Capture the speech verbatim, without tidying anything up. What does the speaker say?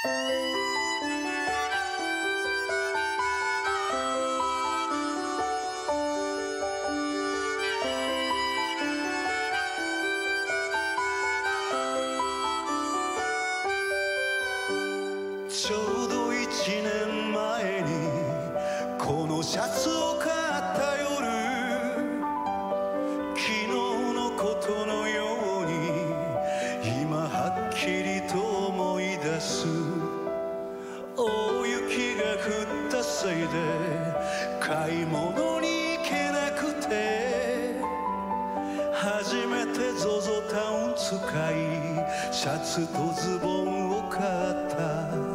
ちょうど一年前にこのシャツを買った夜、昨日のことのように今はっきりと思い出す。大雪が降ったせいで買い物に行けなくて、初めて ゾゾ タウン使いシャツとズボンを買った。